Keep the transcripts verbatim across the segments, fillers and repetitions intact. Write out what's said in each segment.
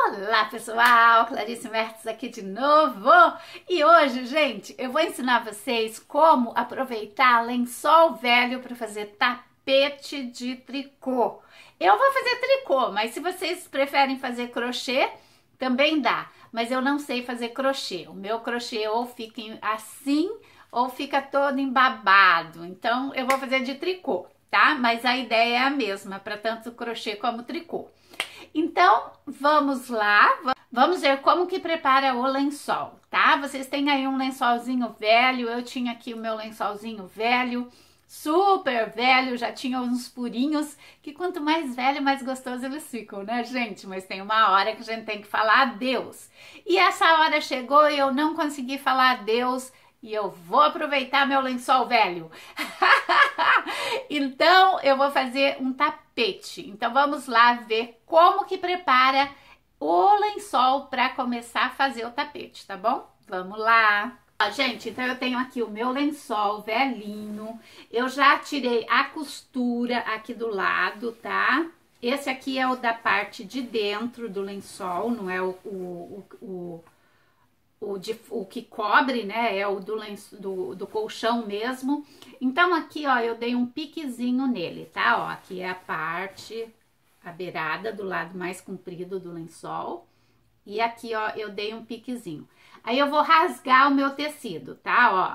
Olá pessoal, Clarice Mertz aqui de novo. E hoje, gente, eu vou ensinar vocês como aproveitar lençol velho para fazer tapete de tricô. Eu vou fazer tricô, mas se vocês preferem fazer crochê, também dá. Mas eu não sei fazer crochê. O meu crochê ou fica assim ou fica todo embabado. Então eu vou fazer de tricô, tá? Mas a ideia é a mesma para tanto crochê como tricô. Então, vamos lá, vamos ver como que prepara o lençol, tá? Vocês têm aí um lençolzinho velho, eu tinha aqui o meu lençolzinho velho, super velho, já tinha uns furinhos, que quanto mais velho, mais gostoso eles ficam, né, gente? Mas tem uma hora que a gente tem que falar adeus. E essa hora chegou e eu não consegui falar adeus, e eu vou aproveitar meu lençol velho. Então, eu vou fazer um tapete. Então, vamos lá ver como que prepara o lençol para começar a fazer o tapete, tá bom? Vamos lá! Ó, gente, então eu tenho aqui o meu lençol velhinho. Eu já tirei a costura aqui do lado, tá? Esse aqui é o da parte de dentro do lençol, não é o... o, o, o O, de, o que cobre, né, é o do, lenço, do, do colchão mesmo. Então, aqui, ó, eu dei um piquezinho nele, tá? Ó, aqui é a parte, a beirada do lado mais comprido do lençol. E aqui, ó, eu dei um piquezinho. Aí, eu vou rasgar o meu tecido, tá? Ó.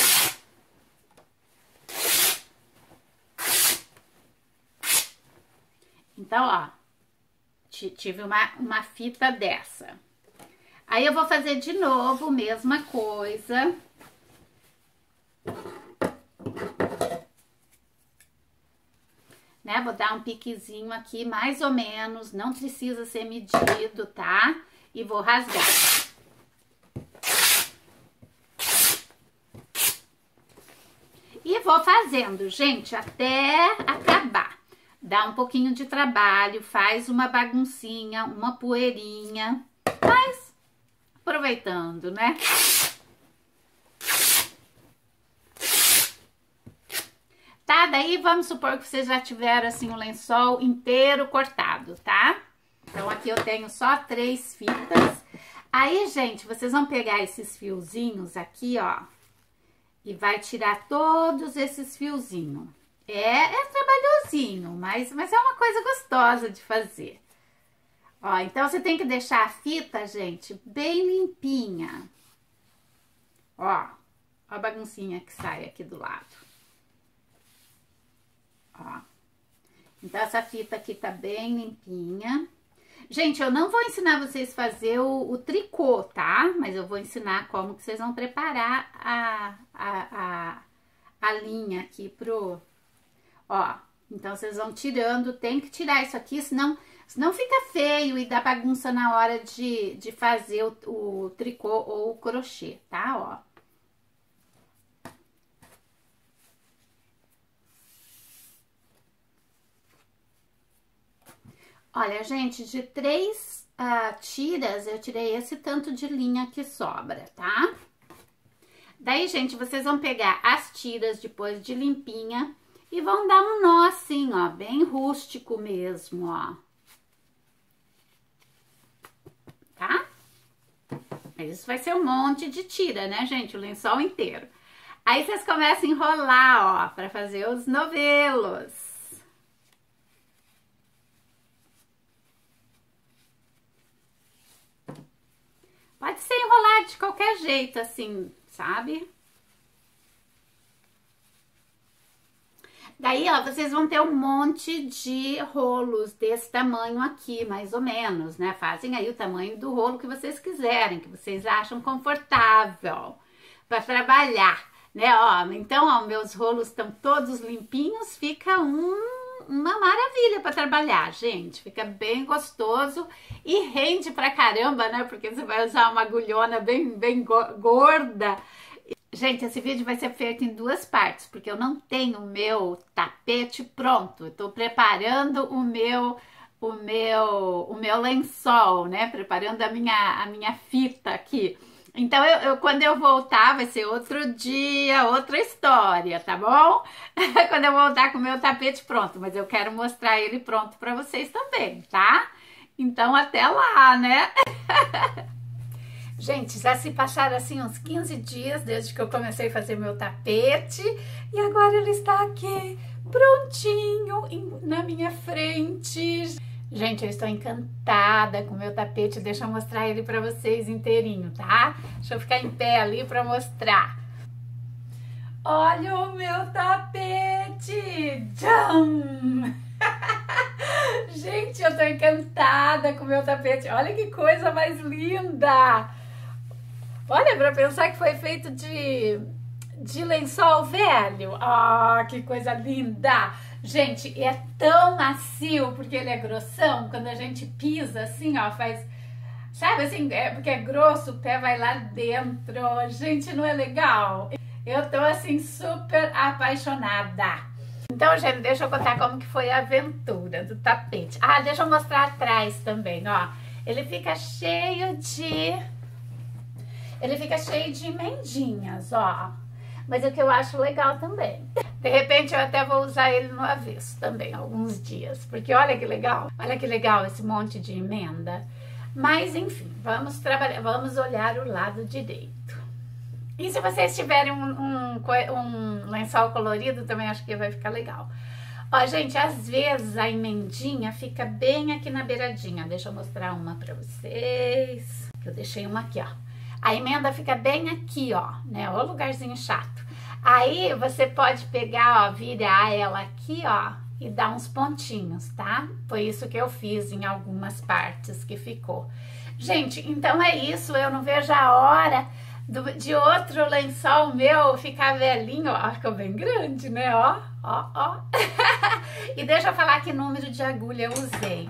Então, ó, tive uma, uma fita dessa. Aí eu vou fazer de novo, mesma coisa. Né? Vou dar um piquezinho aqui, mais ou menos, não precisa ser medido, tá? E vou rasgar. E vou fazendo, gente, até acabar. Dá um pouquinho de trabalho, faz uma baguncinha, uma poeirinha, mas... aproveitando, né? Tá, daí vamos supor que vocês já tiveram assim o lençol inteiro cortado, tá? Então aqui eu tenho só três fitas. Aí, gente, vocês vão pegar esses fiozinhos aqui, ó, e vai tirar todos esses fiozinhos. É, é trabalhosinho, mas, mas é uma coisa gostosa de fazer. Ó, então você tem que deixar a fita, gente, bem limpinha. Ó, ó a baguncinha que sai aqui do lado. Ó. Então essa fita aqui tá bem limpinha. Gente, eu não vou ensinar vocês a fazer o, o tricô, tá? Mas eu vou ensinar como que vocês vão preparar a, a, a, a linha aqui pro... Ó, então vocês vão tirando, tem que tirar isso aqui, senão... Senão fica feio e dá bagunça na hora de, de fazer o, o tricô ou o crochê, tá? Ó. Olha, gente, de três uh, tiras, eu tirei esse tanto de linha que sobra, tá? Daí, gente, vocês vão pegar as tiras depois de limpinha e vão dar um nó assim, ó, bem rústico mesmo, ó. Tá? Mas isso vai ser um monte de tira, né, gente? O lençol inteiro. Aí vocês começam a enrolar, ó, pra fazer os novelos. Pode ser enrolar de qualquer jeito, assim, sabe? Daí, ó, vocês vão ter um monte de rolos desse tamanho aqui, mais ou menos, né? Fazem aí o tamanho do rolo que vocês quiserem, que vocês acham confortável para trabalhar, né? Ó, então, ó, meus rolos estão todos limpinhos, fica um, uma maravilha para trabalhar, gente. Fica bem gostoso e rende pra caramba, né? Porque você vai usar uma agulhona bem, bem gorda. Gente, esse vídeo vai ser feito em duas partes, porque eu não tenho o meu tapete pronto. Eu tô preparando o meu, o meu, o meu lençol, né? Preparando a minha, a minha fita aqui. Então, eu, eu, quando eu voltar, vai ser outro dia, outra história, tá bom? Quando eu voltar com o meu tapete pronto, mas eu quero mostrar ele pronto pra vocês também, tá? Então até lá, né? Gente, já se passaram assim uns quinze dias desde que eu comecei a fazer meu tapete e agora ele está aqui prontinho em, na minha frente. Gente, eu estou encantada com o meu tapete. Deixa eu mostrar ele para vocês inteirinho, tá? Deixa eu ficar em pé ali para mostrar. Olha o meu tapete! Tcham! Gente, eu tô encantada com o meu tapete. Olha que coisa mais linda! Olha, para pensar que foi feito de, de lençol velho. Ah, oh, que coisa linda! Gente, é tão macio porque ele é grossão. Quando a gente pisa assim, ó, faz... Sabe assim, é porque é grosso, o pé vai lá dentro. Gente, não é legal? Eu tô assim super apaixonada. Então, gente, deixa eu contar como que foi a aventura do tapete. Ah, deixa eu mostrar atrás também, ó. Ele fica cheio de... Ele fica cheio de emendinhas, ó. Mas é o que eu acho legal também. De repente, eu até vou usar ele no avesso também, alguns dias. Porque olha que legal. Olha que legal esse monte de emenda. Mas, enfim, vamos trabalhar, vamos olhar o lado direito. E se vocês tiverem um, um, um lençol colorido, também acho que vai ficar legal. Ó, gente, às vezes a emendinha fica bem aqui na beiradinha. Deixa eu mostrar uma pra vocês. Eu deixei uma aqui, ó. A emenda fica bem aqui, ó, né? O lugarzinho chato. Aí você pode pegar, ó, virar ela aqui, ó, e dar uns pontinhos, tá? Foi isso que eu fiz em algumas partes que ficou. Gente, então é isso. Eu não vejo a hora Do, de outro lençol meu ficar velhinho, ó, ficou bem grande, né, ó, ó, ó. E deixa eu falar que número de agulha eu usei.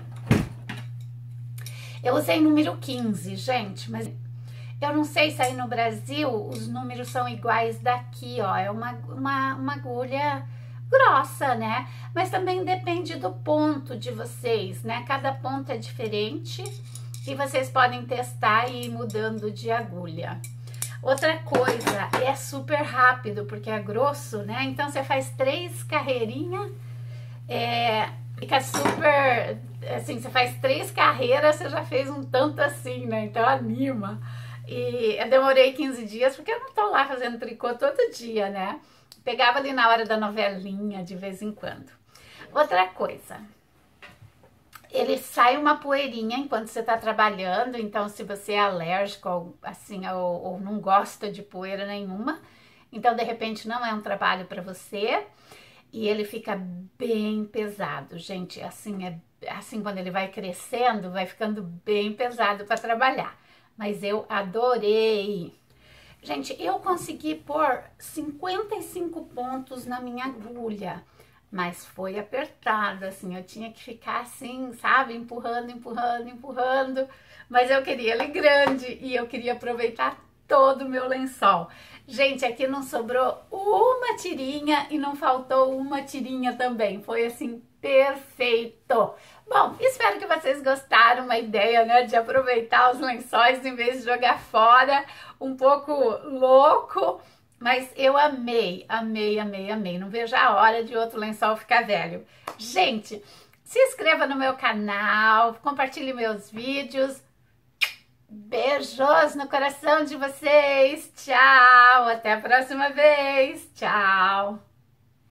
Eu usei número quinze, gente, mas eu não sei se aí no Brasil os números são iguais daqui, ó, é uma, uma, uma agulha grossa, né, mas também depende do ponto de vocês, né, cada ponto é diferente e vocês podem testar e ir mudando de agulha. Outra coisa, é super rápido, porque é grosso, né? Então, você faz três carreirinhas, é, fica super, assim, você faz três carreiras, você já fez um tanto assim, né? Então, anima. E eu demorei quinze dias, porque eu não tô lá fazendo tricô todo dia, né? Pegava ali na hora da novelinha, de vez em quando. Outra coisa... Ele sai uma poeirinha enquanto você tá trabalhando, então se você é alérgico ou, assim, ou, ou não gosta de poeira nenhuma, então de repente não é um trabalho para você e ele fica bem pesado, gente, assim, é, assim quando ele vai crescendo, vai ficando bem pesado para trabalhar, mas eu adorei. Gente, eu consegui pôr cinquenta e cinco pontos na minha agulha. Mas foi apertado, assim, eu tinha que ficar assim, sabe, empurrando, empurrando, empurrando, mas eu queria ele grande e eu queria aproveitar todo o meu lençol. Gente, aqui não sobrou uma tirinha e não faltou uma tirinha também, foi assim, perfeito. Bom, espero que vocês gostaram, uma ideia, né, de aproveitar os lençóis em vez de jogar fora, um pouco louco. Mas eu amei, amei, amei, amei. Não vejo a hora de outro lençol ficar velho. Gente, se inscreva no meu canal, compartilhe meus vídeos. Beijos no coração de vocês. Tchau, até a próxima vez. Tchau.